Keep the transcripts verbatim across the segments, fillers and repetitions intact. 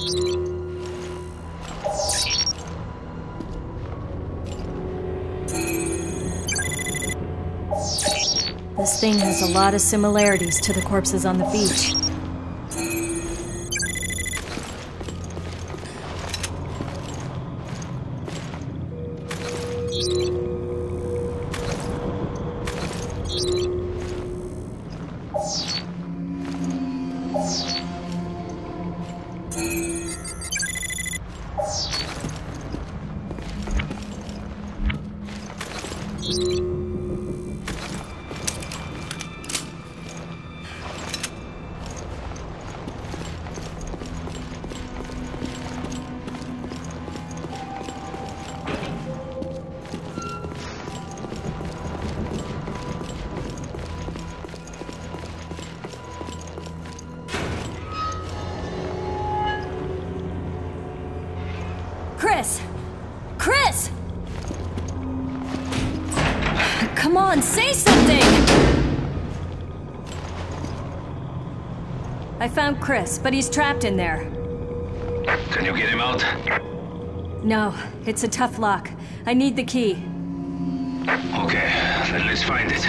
This thing has a lot of similarities to the corpses on the beach. Chris! Chris! Come on, say something! I found Chris, but he's trapped in there. Can you get him out? No, it's a tough lock. I need the key. Okay, then let's find it.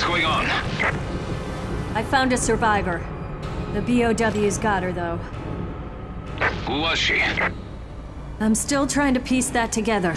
What's going on? I found a survivor. The B O Ws got her, though. Who was she? I'm still trying to piece that together.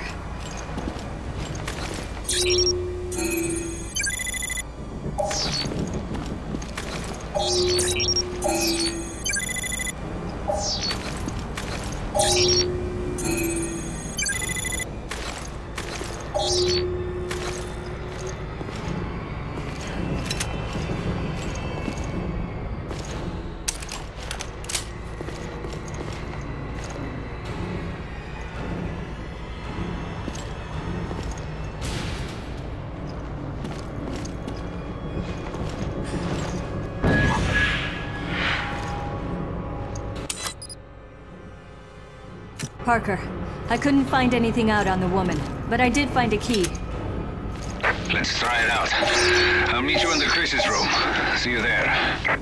Parker, I couldn't find anything out on the woman, but I did find a key. Let's try it out. I'll meet you in the Chris's room. See you there.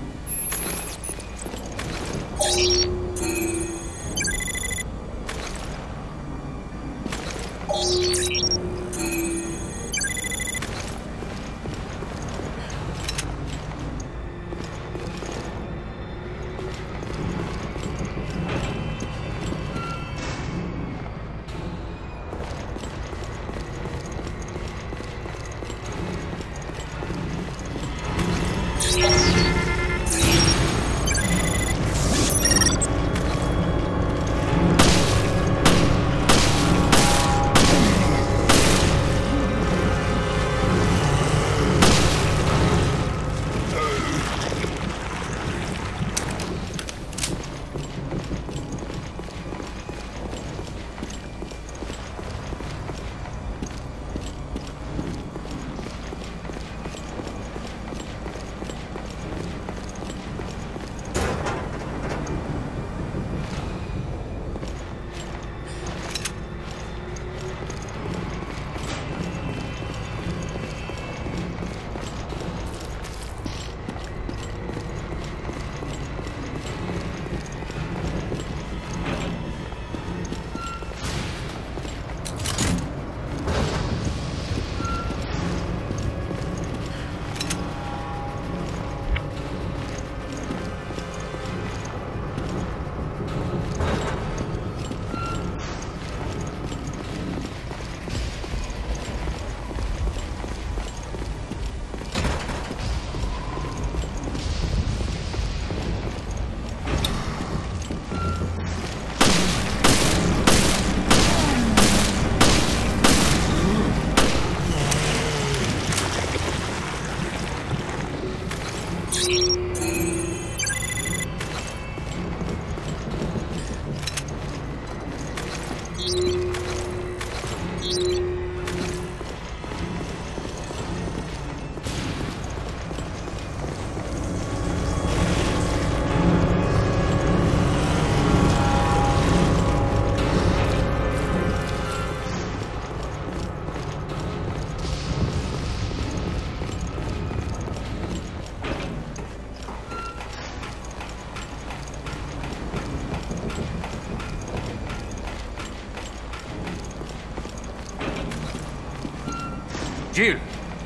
Jill!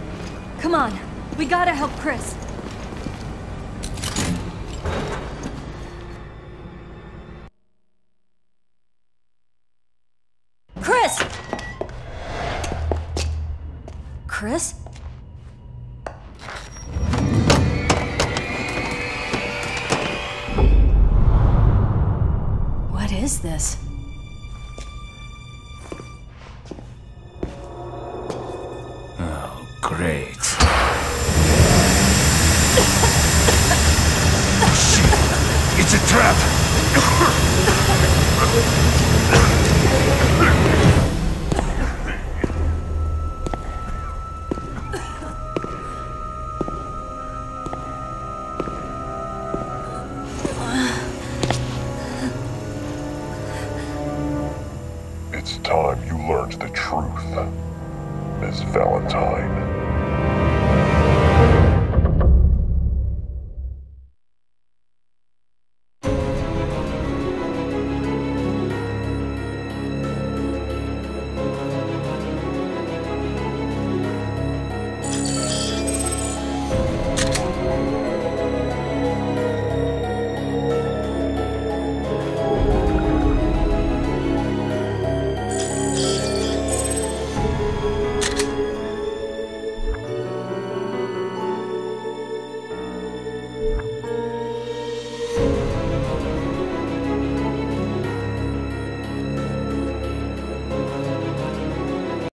Come on, we gotta help Chris. Chris! Chris? What is this? Great. Shit! It's a trap! It's time you learned the truth, Miss Valentine.